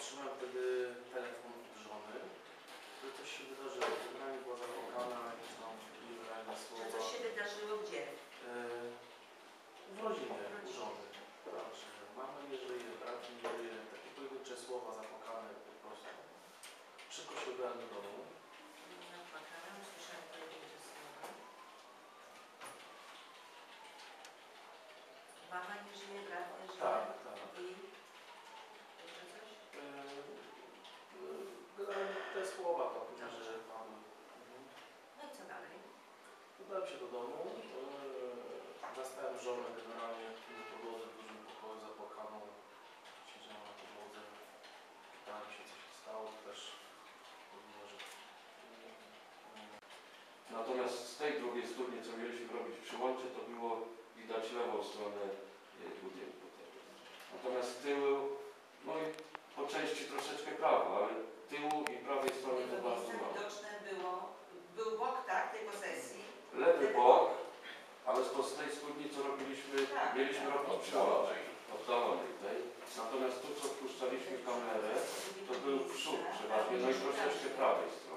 otrzymałem wtedy telefon od żony, że coś się wydarzyło. Generalnie była zapłakana, jakieś tam niewyraźne słowa. Że coś się wydarzyło gdzie? W rodzinie, u żony. Tak, że mama nie żyje, brat nie żyje. Takie pojedyncze słowa zapłakane po prostu. Szybko się udałem do domu. Zapłakana, usłyszałem pojedyncze słowa. Mama nie żyje, brat nie żyje. Tak, tak. I jeszcze coś? Generalnie te słowa to że padły. No i co dalej? Udałem się do domu. Zastałem żonę generalnie na podłodze w dużym pokoju zapłakaną. Siedziała na podłodze. Pytałem się, co się stało. Też mówiła, że Natomiast z tej drugiej studni, co mieliśmy robić przy łączy, to było widać lewą stronę budynku. Natomiast z tyłu, no i po części troszeczkę prawo, ale tyłu i prawej strony to bardzo mało. Widoczne był bok, tak, tej posesji. Lewy bok, ale z tej studni, co robiliśmy, tak, mieliśmy robić przy łączy, oddalonej tej. Natomiast tu, co wpuszczaliśmy kamerę, to był przód przeważnie, no i troszeczkę prawej strony.